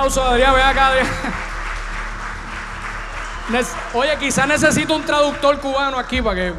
Aplauso, Adrián, ven acá, Adrián. Oye, quizás necesito un traductor cubano aquí para que...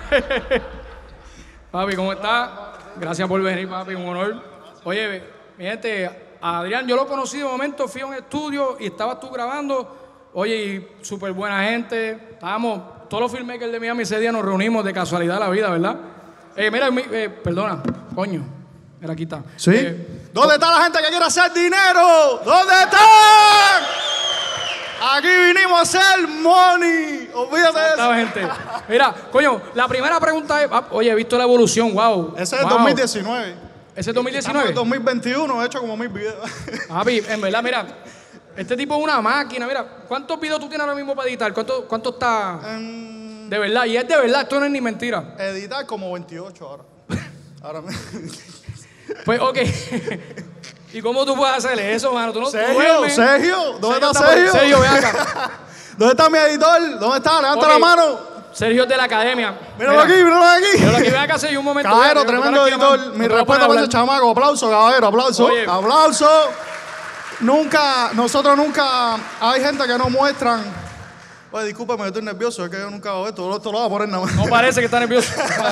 Papi, ¿cómo estás? Gracias por venir, papi, un honor. Oye, mi gente, a Adrián yo lo conocí de momento, fui a un estudio y estabas tú grabando. Oye, y súper buena gente. Estábamos, todos los filmmakers de Miami ese día nos reunimos de casualidad de la vida, ¿verdad? Mira, perdona, coño. Mira, aquí está. Sí. ¿Dónde está la gente que quiere hacer dinero? ¿Dónde están? Aquí vinimos a hacer money. Olvídate de eso. Gente. Mira, coño, la primera pregunta es, oye, he visto la evolución, wow. Ese es el 2019. ¿Ese es 2019? En 2021 he hecho como 1000 videos. Papi, en verdad, mira, este tipo es una máquina. Mira, ¿cuántos videos tú tienes ahora mismo para editar? ¿Cuánto está? De verdad, y es de verdad, esto no es ni mentira. Editar como 28 ahora. Ahora mismo. Pues, ok. ¿Y cómo tú puedes hacerle eso, mano? ¿Tú no Sergio, ¿dónde está Sergio? Sergio, ven acá. ¿Dónde está mi editor? ¿Dónde está? Levanta la mano. Sergio es de la academia. Míralo aquí, míralo aquí. Míralo aquí, ven acá, Sergio, un momento. Caballero, tremendo editor. Mi respeto para ese chamaco. Aplauso, caballero, aplauso. Oye. Aplauso. Nosotros nunca, hay gente que no muestran. Oye, discúlpame, yo estoy nervioso, es que yo nunca hago esto lo voy a poner nada más. No parece que está nervioso.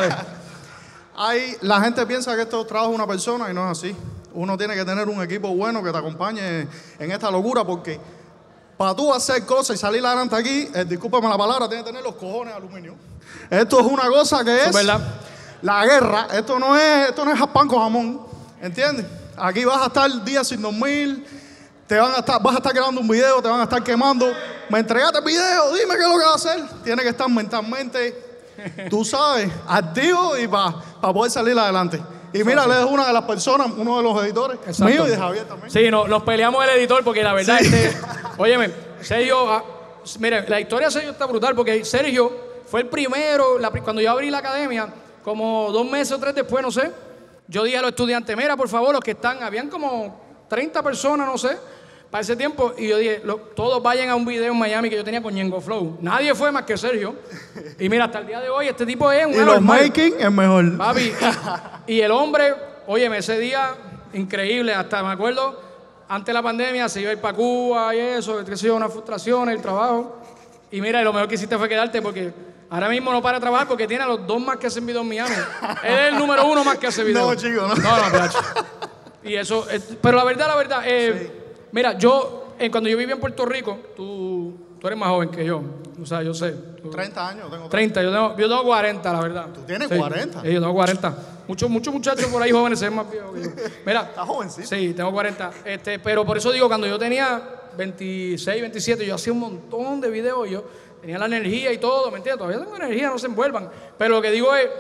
La gente piensa que esto trabaja una persona y no es así. Uno tiene que tener un equipo bueno que te acompañe en esta locura porque para tú hacer cosas y salir adelante aquí, discúlpame la palabra, tienes que tener los cojones de aluminio. Esto es una cosa que es verdad. La guerra. Esto no es pan con jamón, ¿entiendes? Aquí vas a estar días sin dormir, vas a estar grabando un video, te van a estar quemando. Me entregaste el video, dime qué es lo que vas a hacer. Tienes que estar mentalmente, tú sabes, activo y para poder salir adelante. Y mira, él es una de las personas, uno de los editores, mío y de Javier también. Sí, nos peleamos el editor porque la verdad, óyeme, Sergio, mire, la historia de Sergio está brutal porque Sergio fue el primero, cuando yo abrí la academia, como 2 meses o 3 después, no sé, yo dije a los estudiantes, mira, por favor, los que están, habían como 30 personas, no sé, para ese tiempo, y yo dije, todos vayan a un video en Miami que yo tenía con Ñengo Flow. Nadie fue más que Sergio. Y mira, hasta el día de hoy, este tipo es un y los making es mejor. Papi, y el hombre, óyeme, ese día, increíble, hasta me acuerdo, antes de la pandemia se iba a ir para Cuba y eso, qué sé yo, una frustración, el trabajo. Y mira, lo mejor que hiciste fue quedarte porque ahora mismo no para de trabajar porque tiene a los 2 más que hacen video en Miami. Él es el número 1 más que hace video. No, chico, no. No, pedacho. Y eso, pero la verdad, sí. Mira, cuando yo vivía en Puerto Rico, tú eres más joven que yo. O sea, yo sé. 30 años, tengo 30. Yo tengo 40, la verdad. ¿Tú tienes sí, 40? Sí, yo tengo 40. Muchos muchachos por ahí jóvenes se ven más viejos que yo. Mira. ¿Estás jovencito? Sí, tengo 40. Pero por eso digo, cuando yo tenía 26, 27, yo hacía un montón de videos. Yo tenía la energía y todo, ¿me entiendes? Todavía tengo energía, no se envuelvan. Pero lo que digo es,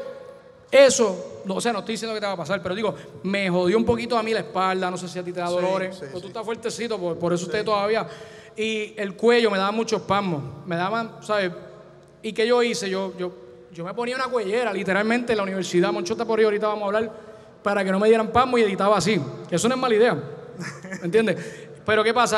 eso, no estoy diciendo que te va a pasar, pero digo, me jodió un poquito a mí la espalda, no sé si a ti te da dolores, pero tú estás fuertecito, por eso usted todavía. Y el cuello me daba muchos espasmos, me daban, ¿sabes? ¿Y qué yo hice? Yo me ponía una cuellera, literalmente, en la universidad, Monchota por ahí, ahorita vamos a hablar, para que no me dieran espasmos y editaba así. Que eso no es mala idea, ¿me entiendes? Pero ¿qué pasa?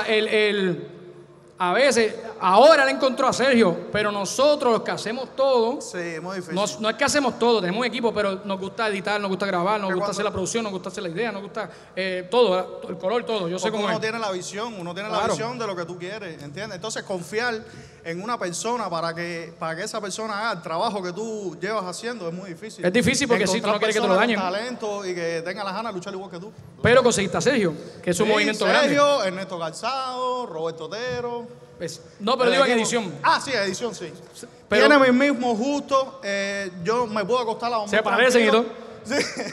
A veces, ahora le encontró a Sergio, pero nosotros los que hacemos todo, sí, es muy difícil. No es que hacemos todo, tenemos un equipo, pero nos gusta editar, nos gusta grabar, nos gusta hacer la producción, nos gusta hacer la idea, nos gusta todo, el color, todo. Yo sé cómo uno tiene la visión, la visión de lo que tú quieres, ¿entiendes? Entonces confiar en una persona para que esa persona haga el trabajo que tú llevas haciendo es muy difícil. Es difícil porque si tú no quieres que te lo dañen. Talento y que tenga las ganas de luchar igual que tú. Pero conseguiste a Sergio, que es un movimiento grande. Sergio, Ernesto Calzado, Roberto Otero. No, pero digo en edición. Sí, edición sí. Pero, tiene mis mismos gustos. Yo me puedo acostar a la se parecen y todo. Sí.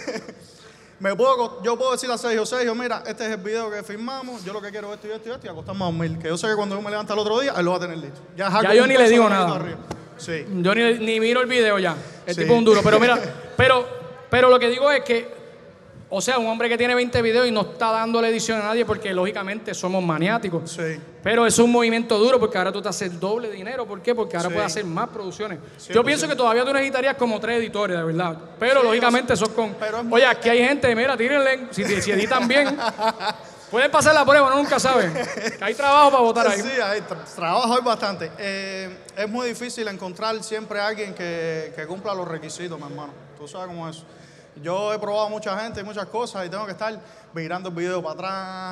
Yo puedo decirle a Sergio, mira, este es el video que filmamos, yo lo que quiero es esto y esto y esto, y acostarme a dormir. Que yo sé que cuando yo me levanta el otro día, él lo va a tener listo. Ya yo ni le digo nada. Sí. Yo ni miro el video ya. El tipo es un duro. Pero mira, pero lo que digo es que, o sea, un hombre que tiene 20 videos y no está dando la edición a nadie porque lógicamente somos maniáticos. Sí. Pero es un movimiento duro porque ahora tú te haces doble dinero. ¿Por qué? Porque ahora puedes hacer más producciones. Yo pienso que todavía tú necesitarías como 3 editores, de verdad. Pero lógicamente sos con... Oye, aquí hay gente, mira, tírenle, si editan bien, pueden pasar la prueba, uno nunca sabe. Que hay trabajo para votar ahí. Sí, hay trabajo hay bastante. Es muy difícil encontrar siempre a alguien que cumpla los requisitos, mi hermano. Tú sabes cómo es eso. Yo he probado mucha gente y muchas cosas y tengo que estar mirando el video para atrás,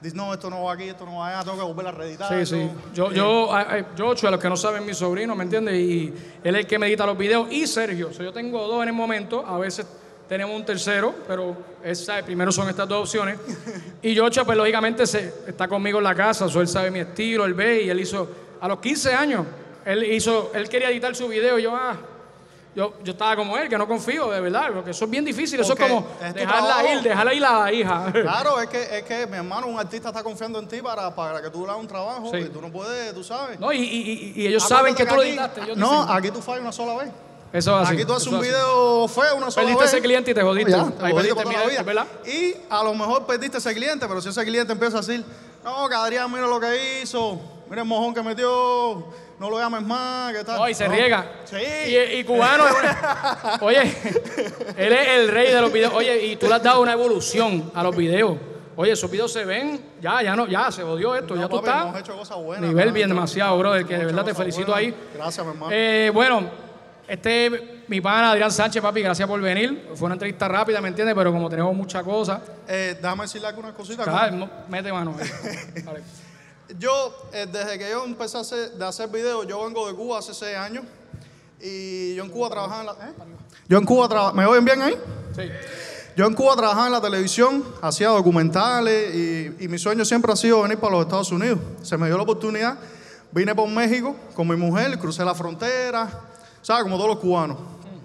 dices, no, esto no va aquí, esto no va allá, tengo que volver a reeditar. Sí, sí. Yo, a los que no saben, mi sobrino, ¿me entiendes? Y él es el que me edita los videos. Y Sergio. Yo tengo dos en el momento. A veces tenemos un tercero, pero primero son estas dos opciones. Y Yocha, pues lógicamente, está conmigo en la casa. Él sabe mi estilo, él ve. Y él hizo, a los 15 años, él quería editar su video. Y yo estaba como él, que no confío, de verdad, porque eso es bien difícil. Eso es como dejarla ir la hija. Claro, es que, mi hermano, un artista está confiando en ti para que tú le hagas un trabajo. Sí. Y tú no puedes, tú sabes. No, y ellos saben que tú lo editaste. Aquí tú fallas una sola vez. Eso es así. Aquí tú haces un video feo una sola vez. Perdiste ese cliente y te jodiste. Ya, ahí perdiste toda la vida, ¿verdad? Y a lo mejor perdiste ese cliente, pero si ese cliente empieza a decir, no, que Adrián, mira lo que hizo, mira el mojón que metió, no lo llames más, ¿qué tal? No, y se riega. Sí. Y cubano, oye, él es el rey de los videos. Oye, y tú le has dado una evolución a los videos. Oye, esos videos se ven, ya se jodió esto, ya tú papi, estás. hemos hecho cosas buenas, nivel bien demasiado, brother, que de verdad te felicito buenas. ahí. Gracias, mi hermano. Bueno, mi pana Adrián Sánchez, papi, gracias por venir. Fue una entrevista rápida, ¿me entiendes? Pero como tenemos muchas cosas. Déjame decirle algunas cositas. Claro, mete mano. Vale. Yo, desde que yo empecé a hacer videos, yo vengo de Cuba hace 6 años. Y yo en Cuba trabajaba en la... ¿Me oyen bien ahí? Sí. Yo en Cuba trabajaba en la televisión, hacía documentales y mi sueño siempre ha sido venir para los Estados Unidos. Se me dio la oportunidad. Vine por México con mi mujer, crucé la frontera, ¿sabes? Como todos los cubanos.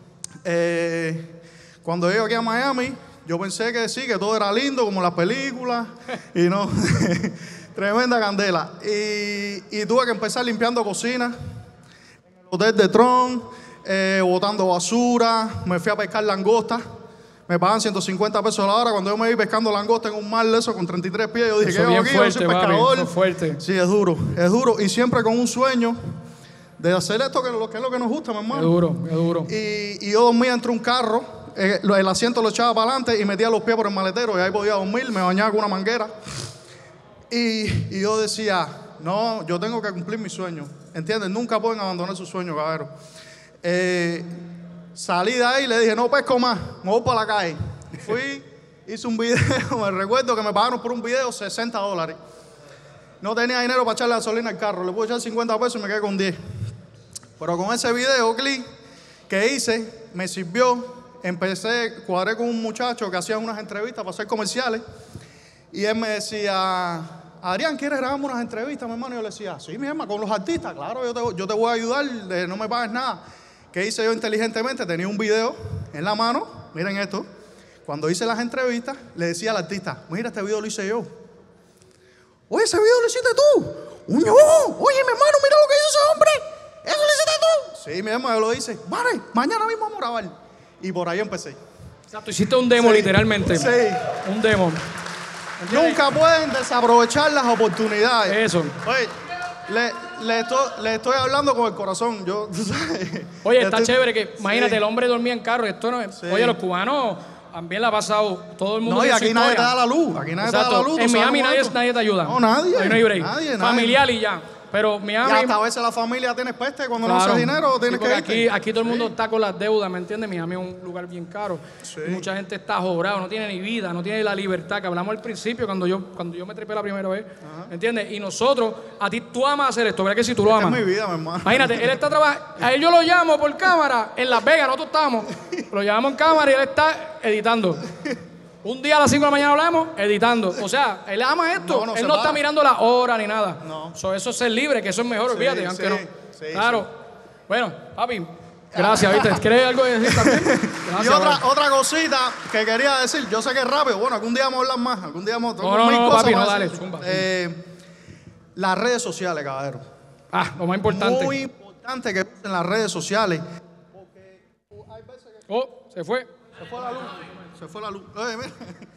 Cuando llegué aquí a Miami, yo pensé que sí, que todo era lindo, como las películas, y no, tremenda candela. Y tuve que empezar limpiando cocinas, en el hotel de Tron, botando basura, me fui a pescar langostas. Me pagan 150 pesos la hora. Cuando yo me vi pescando langosta en un mar de eso con 33 pies, yo dije, ¿qué hago aquí? Yo soy pescador. Eso fuerte. Sí, es duro. Y siempre con un sueño de hacer esto que es lo que nos gusta, mi hermano. Es duro. Y yo dormía entre un carro, el asiento lo echaba para adelante y metía los pies por el maletero y ahí podía dormir, me bañaba con una manguera. Y yo decía, no, yo tengo que cumplir mi sueño. ¿Entiendes? Nunca pueden abandonar su sueño, caballero. Salí de ahí y le dije, no pesco más, me voy para la calle. Fui, hice un video, me recuerdo que me pagaron por un video $60. No tenía dinero para echarle gasolina al carro, le pude echar 50 pesos y me quedé con 10. Pero con ese video clip que hice, me sirvió. Cuadré con un muchacho que hacía unas entrevistas para hacer comerciales. Y él me decía, Adrián, ¿quieres grabarme unas entrevistas, mi hermano? Y yo le decía, sí, mi hermano, con los artistas, claro, yo te voy a ayudar, no me pagues nada. ¿Qué hice yo inteligentemente? Tenía un video en la mano, miren esto. Cuando hice las entrevistas, le decía al artista, mira, este video lo hice yo. Oye, ese video lo hiciste tú. No, oye, mi hermano, mira lo que hizo ese hombre. ¿Eso lo hiciste tú? Sí, mi hermano, yo lo hice. Vale, mañana mismo vamos a grabar. Y por ahí empecé. O sea, tú hiciste un demo, literalmente. Sí. Un demo. Nunca pueden desaprovechar las oportunidades. Eso. Oye, le estoy hablando con el corazón. Oye, está chévere que, imagínate, el hombre dormía en carro. Esto no es. Sí. Oye, los cubanos también la ha pasado. Todo el mundo. No, y aquí nadie te da la luz. Aquí nadie te da la luz. En Miami nadie te ayuda. No, nadie. Ahí no hay break. Nadie. Familiar y ya. Pero Miami. Y hasta a veces la familia tiene peste cuando no hace dinero, tienes que irte. Aquí todo el mundo está con las deudas, ¿me entiendes? Miami es un lugar bien caro. Sí. Y mucha gente está jobrado, no tiene ni vida, no tiene la libertad que hablamos al principio cuando yo me trepé la primera vez. ¿Me entiendes? Y nosotros, tú amas hacer esto, ¿verdad que sí? Tú lo amas. Es mi vida, mi hermano. Imagínate, él está trabajando, a él yo lo llamo por cámara en Las Vegas, nosotros estamos, lo llamamos en cámara y él está editando. Un día a las 5 de la mañana hablamos, editando. O sea, él ama esto. Él no está mirando la hora ni nada. No. Eso es ser libre, que eso es mejor, olvídate, aunque no. Sí, claro. Sí. Bueno, papi, gracias, ¿viste? ¿Quieres algo decir también? Gracias, y otra cosita que quería decir, yo sé que es rápido, bueno, algún día vamos a hablar más, algún día vamos a hablar más. No, papi, no, dale, zumba. Las redes sociales, caballero. Lo más importante. Muy importante que usen las redes sociales. Porque hay veces que... se fue. Se fue la luz. Se fue la luz. Oye, mira.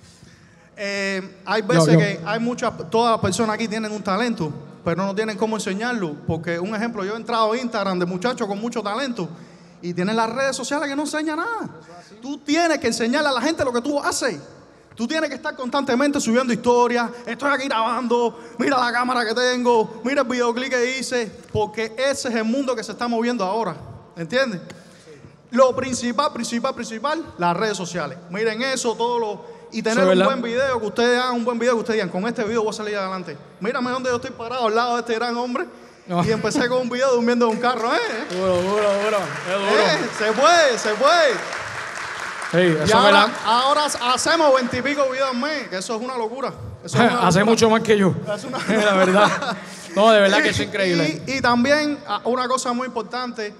Hay veces que todas las personas aquí tienen un talento, pero no tienen cómo enseñarlo. Porque, un ejemplo, yo he entrado a Instagram de muchachos con mucho talento y tienen las redes sociales que no enseñan nada. Tú tienes que enseñarle a la gente lo que tú haces. Tú tienes que estar constantemente subiendo historias. Estoy aquí grabando. Mira la cámara que tengo. Mira el videoclip que hice. Porque ese es el mundo que se está moviendo ahora. ¿Entiendes? Lo principal, las redes sociales. Miren eso, todo lo... y tener un buen video, que ustedes hagan un buen video, que ustedes digan, con este video voy a salir adelante. Mírame donde yo estoy parado al lado de este gran hombre. No. Y empecé con un video durmiendo en un carro, Duro. Se puede. Sí, y ahora hacemos 20 y pico videos al mes, que eso es una locura. Hace mucho más que yo. La verdad. No, de verdad que eso es increíble. Y también una cosa muy importante,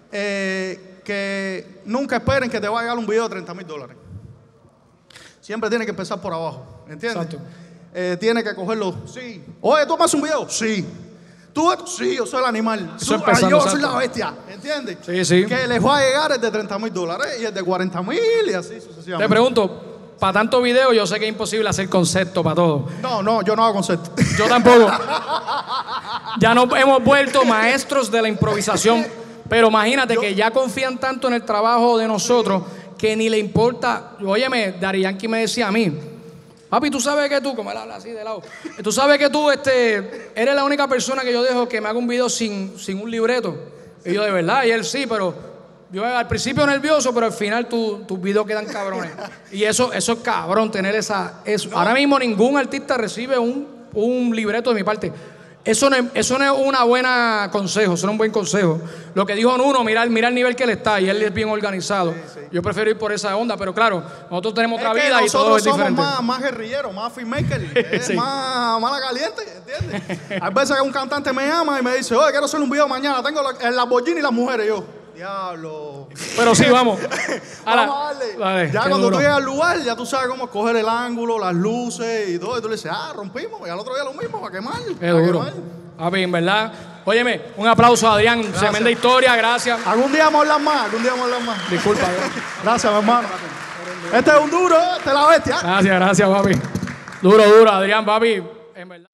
que nunca esperen que te va a llegar un video de $30,000. Siempre tiene que empezar por abajo, ¿entiendes? Exacto. Tiene que cogerlo, sí. Oye, ¿tú me haces un video? Sí. ¿Tú esto? Sí, yo soy el animal. Yo soy la bestia, ¿entiendes? Sí. Que les va a llegar el de $30,000 y el de $40,000 y así sucesivamente. Te pregunto, para tanto video yo sé que es imposible hacer concepto para todo. No, yo no hago concepto. Yo tampoco. Ya nos hemos vuelto maestros de la improvisación, pero imagínate que ya confían tanto en el trabajo de nosotros que ni le importa. Óyeme, Daddy Yankee me decía a mí, papi, tú sabes que tú, como él habla así de lado, tú sabes que tú eres la única persona que yo dejo que me haga un video sin un libreto. Y yo, de verdad, y él sí, pero yo al principio nervioso, pero al final tus videos quedan cabrones. Y eso es cabrón, tener eso. No. Ahora mismo ningún artista recibe un libreto de mi parte. Eso no es una buena consejo, eso no es un buen consejo. Lo que dijo Nuno, mira el nivel que él está, y él es bien organizado. Sí. Yo prefiero ir por esa onda, pero claro, nosotros tenemos otra vida y todo es diferente. Nosotros somos más guerrilleros, más filmmaker, sí. más mala caliente, ¿entiendes? Hay veces que un cantante me llama y me dice, oye, quiero hacer un video mañana, tengo el Lamborghini y las mujeres, yo. Diablo. Pero sí, vamos. Vamos a darle. Vale, ya cuando tú llegas al lugar, ya tú sabes cómo escoger el ángulo, las luces y todo. Y tú le dices, rompimos. Y al otro día lo mismo, para quemar. Qué duro. Papi, en verdad. Óyeme, un aplauso a Adrián. Tremenda historia, gracias. Algún día vamos a hablar más. Disculpa. Gracias, mi hermano. Este es un duro, este es la bestia. Gracias, papi. Duro, Adrián, papi. En verdad.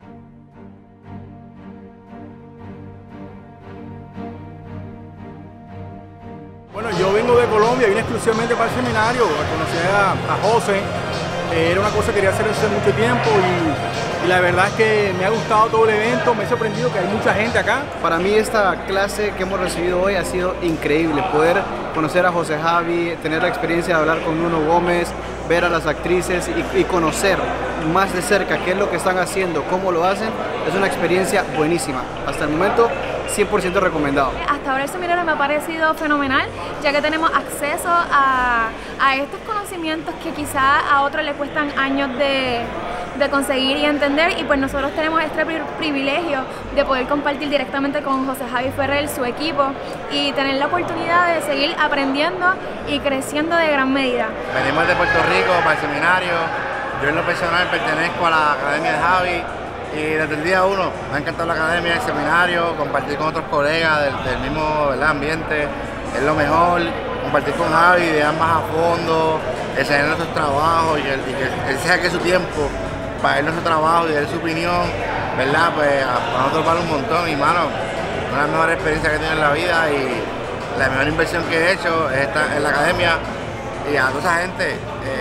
Bueno, yo vengo de Colombia, vine exclusivamente para el seminario, a conocer a José. Era una cosa que quería hacer hace mucho tiempo y la verdad es que me ha gustado todo el evento, me he sorprendido que hay mucha gente acá. Para mí esta clase que hemos recibido hoy ha sido increíble, poder conocer a José Javi, tener la experiencia de hablar con Nuno Gómez, ver a las actrices y conocer más de cerca qué es lo que están haciendo, cómo lo hacen, es una experiencia buenísima. Hasta el momento 100% recomendado. Hasta ahora el seminario me ha parecido fenomenal, ya que tenemos acceso a estos conocimientos que quizá a otros le cuestan años de conseguir y entender, y pues nosotros tenemos este privilegio de poder compartir directamente con José Javi Ferrer, su equipo, y tener la oportunidad de seguir aprendiendo y creciendo de gran medida. Venimos de Puerto Rico para el seminario. Yo en lo personal pertenezco a la Academia de Javi y desde el día 1 me ha encantado la academia, el seminario, compartir con otros colegas del mismo, ¿verdad?, ambiente, es lo mejor. Compartir con Javi, ideas más a fondo, enseñar nuestros trabajos y que él saque su tiempo para ver nuestro trabajo y dar su opinión, ¿verdad? Pues a nosotros vale un montón y, mano, una de las mejores experiencias que he tenido en la vida y la mejor inversión que he hecho es estar en la academia. Y a toda esa gente,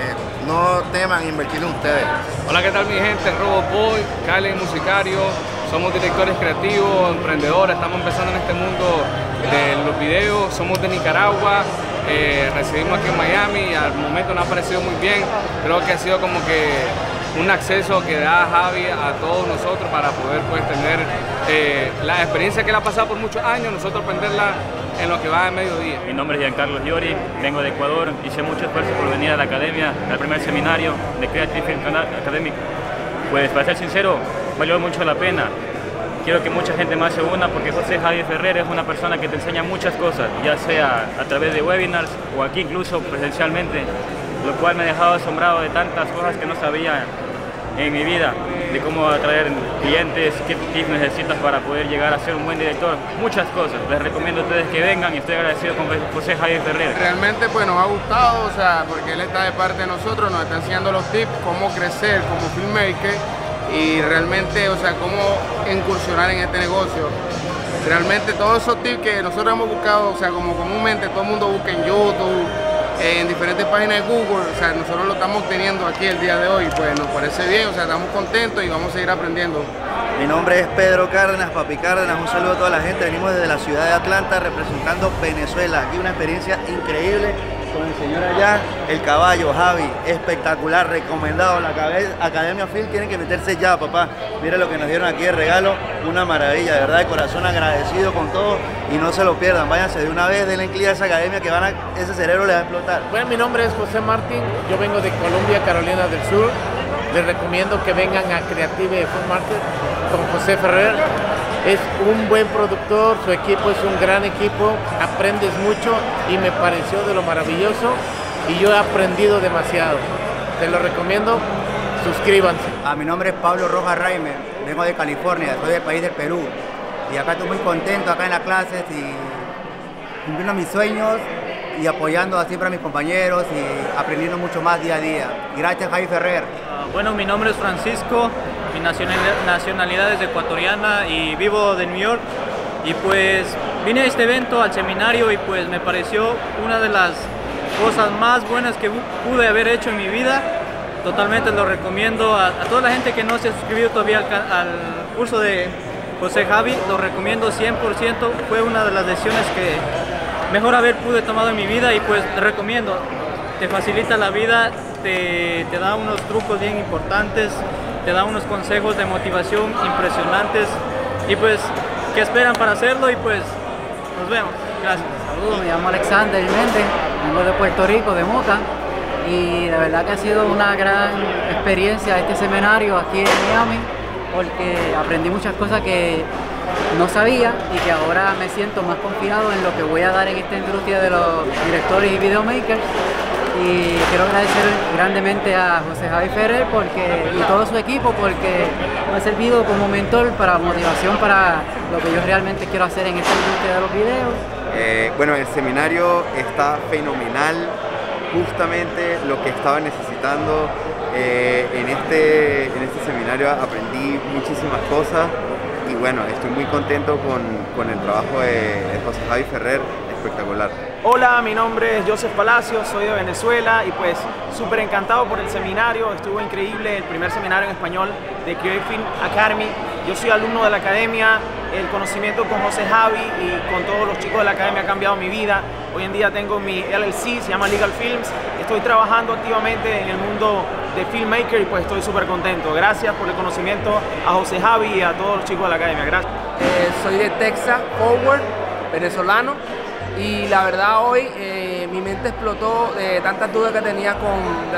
no teman invertir en ustedes. Hola, ¿qué tal mi gente? Roboboy, Cali Musicario, somos directores creativos, emprendedores, estamos empezando en este mundo de los videos, somos de Nicaragua, residimos aquí en Miami y al momento nos ha parecido muy bien. Creo que ha sido como que un acceso que da Javi a todos nosotros para poder pues tener la experiencia que él ha pasado por muchos años, nosotros aprenderla en lo que va de mediodía. Mi nombre es Giancarlo Giori, vengo de Ecuador, hice mucho esfuerzo por venir a la academia, al primer seminario de Creative Film Academy. Pues para ser sincero, valió mucho la pena. Quiero que mucha gente más se una porque José Javi Ferrer es una persona que te enseña muchas cosas, ya sea a través de webinars o aquí incluso presencialmente, lo cual me ha dejado asombrado de tantas cosas que no sabía en mi vida, de cómo atraer clientes, qué tips necesitas para poder llegar a ser un buen director, muchas cosas. Les recomiendo a ustedes que vengan y estoy agradecido con José Javi Ferrer. Realmente pues nos ha gustado, o sea, porque él está de parte de nosotros, nos está enseñando los tips, cómo crecer como filmmaker y realmente, o sea, cómo incursionar en este negocio. Realmente todos esos tips que nosotros hemos buscado, o sea, como comúnmente todo el mundo busca en YouTube, en diferentes páginas de Google, o sea, nosotros lo estamos teniendo aquí el día de hoy, pues nos parece bien, o sea, estamos contentos y vamos a seguir aprendiendo. Mi nombre es Pedro Cárdenas, Papi Cárdenas, un saludo a toda la gente, venimos desde la ciudad de Atlanta representando Venezuela, aquí una experiencia increíble, con el señor allá, el caballo, Javi, espectacular, recomendado. La Academia Film tienen que meterse ya, papá. Mira lo que nos dieron aquí de regalo, una maravilla, de verdad, de corazón agradecido con todo y no se lo pierdan. Váyanse de una vez, denle clic a esa academia que ese cerebro le va a explotar. Bueno, mi nombre es José Martín, yo vengo de Colombia, Carolina del Sur. Les recomiendo que vengan a Creative Food Market con José Ferrer. Es un buen productor, su equipo es un gran equipo, aprendes mucho y me pareció de lo maravilloso y yo he aprendido demasiado. Te lo recomiendo, suscríbanse. Mi nombre es Pablo Rojas Raimer, vengo de California, soy del país del Perú y acá estoy muy contento acá en las clases y cumpliendo mis sueños y apoyando siempre a mis compañeros y aprendiendo mucho más día a día. Gracias, Javi Ferrer. Bueno, mi nombre es Francisco, mi nacionalidad es ecuatoriana y vivo de New York. Y pues vine a este evento, al seminario, y pues me pareció una de las cosas más buenas que pude haber hecho en mi vida. Totalmente lo recomiendo a toda la gente que no se ha suscrito todavía al curso de José Javi, lo recomiendo 100%. Fue una de las decisiones que mejor haber pude tomado en mi vida y pues te recomiendo. Te facilita la vida, te da unos trucos bien importantes, te da unos consejos de motivación impresionantes y pues, ¿qué esperan para hacerlo? Y pues, nos vemos. Gracias. Saludos, me llamo Alexander Méndez, vengo de Puerto Rico, de Moca, y la verdad que ha sido una gran experiencia este seminario aquí en Miami, porque aprendí muchas cosas que no sabía y que ahora me siento más confiado en lo que voy a dar en esta industria de los directores y videomakers. Y quiero agradecer grandemente a José Javi Ferrer y todo su equipo porque me ha servido como mentor para motivación para lo que yo realmente quiero hacer en esta industria de los videos. Bueno, el seminario está fenomenal, justamente lo que estaba necesitando. En este seminario aprendí muchísimas cosas y bueno, estoy muy contento con el trabajo de José Javi Ferrer, espectacular. Hola, mi nombre es Joseph Palacios, soy de Venezuela y pues súper encantado por el seminario, estuvo increíble el primer seminario en español de Creative Film Academy. Yo soy alumno de la academia, el conocimiento con José Javi y con todos los chicos de la academia ha cambiado mi vida. Hoy en día tengo mi LLC, se llama Legal Films, estoy trabajando activamente en el mundo de filmmaker y pues estoy súper contento. Gracias por el conocimiento a José Javi y a todos los chicos de la academia. Gracias. Soy de Texas, Forward, venezolano. Y la verdad hoy mi mente explotó de tantas dudas que tenía con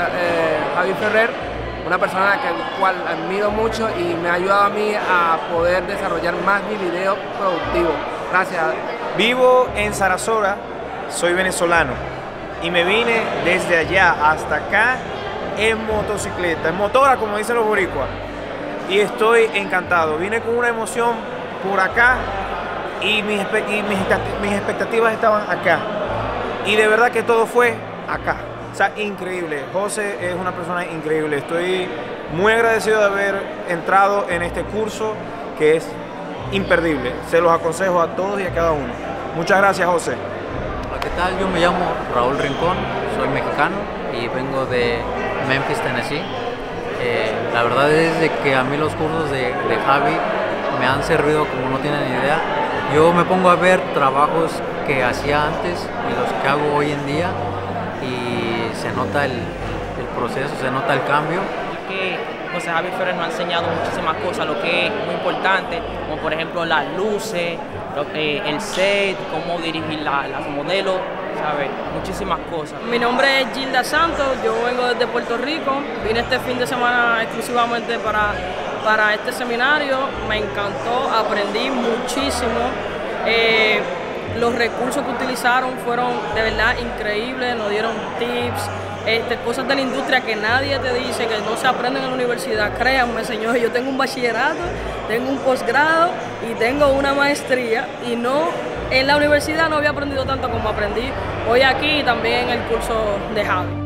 Javi Ferrer, una persona a la cual admiro mucho y me ha ayudado a mí a poder desarrollar más mi video productivo. Gracias. Vivo en Sarasota, soy venezolano y me vine desde allá hasta acá en motocicleta, en motora como dicen los boricuas, y estoy encantado. Vine con una emoción por acá y mis expectativas estaban acá y de verdad que todo fue acá, o sea, increíble. José es una persona increíble, estoy muy agradecido de haber entrado en este curso que es imperdible, se los aconsejo a todos y a cada uno. Muchas gracias, José. Hola, ¿qué tal? Yo me llamo Raúl Rincón, soy mexicano y vengo de Memphis, Tennessee. La verdad es de que a mí los cursos de Javi me han servido como no tienen idea. Yo me pongo a ver trabajos que hacía antes y los que hago hoy en día y se nota el proceso, se nota el cambio. Que José Javi Ferrer nos ha enseñado muchísimas cosas, lo que es muy importante, como por ejemplo las luces, el set, cómo dirigir las modelos, ¿sabes? Muchísimas cosas. Mi nombre es Gilda Santos, yo vengo desde Puerto Rico, vine este fin de semana exclusivamente para este seminario, me encantó, aprendí muchísimo. Los recursos que utilizaron fueron de verdad increíbles, nos dieron tips, cosas de la industria que nadie te dice, que no se aprenden en la universidad. Créanme, señores, yo tengo un bachillerato, tengo un posgrado y tengo una maestría y en la universidad no había aprendido tanto como aprendí hoy aquí y también en el curso de Javi.